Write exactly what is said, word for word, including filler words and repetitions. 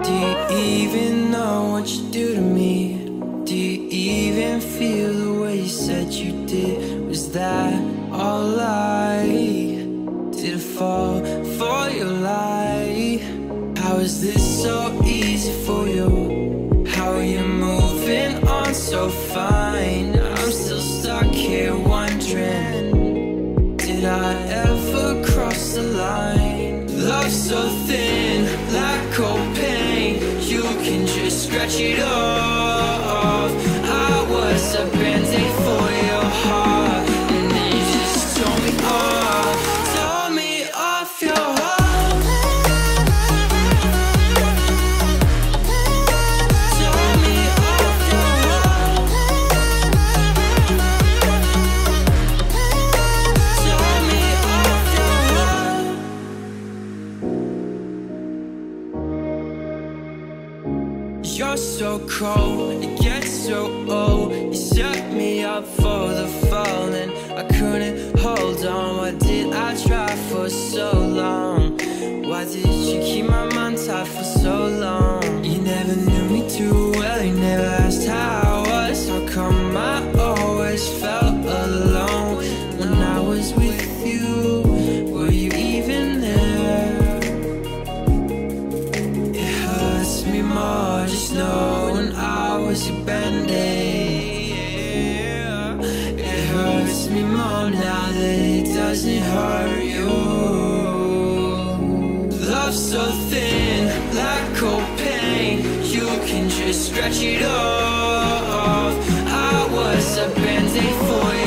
Do you even know what you do to me? Do you even feel the way you said you did? Was that all I did? I fall for your lie? How is this so easy for you? How are you moving on so fine? I'm still stuck here wondering, did I ever cross the line? Love so thin, like cold pain, you can just scratch it off. I was a band-aid for your heart, and then you just tore me off, tore me off your heart. You're so cold, it gets so old. You set me up for the fall and I couldn't hold on. Why did I try for so long? Why did you keep my mind tight for so long? You never knew me too well, you never asked how I was. How come I always felt alone when I was with you? Were you even there? It hurts me more just knowing I was your band-aid. It hurts me more now that it doesn't hurt you. Love so thin, like cold pain, you can just scratch it off. I was a band-aid for you.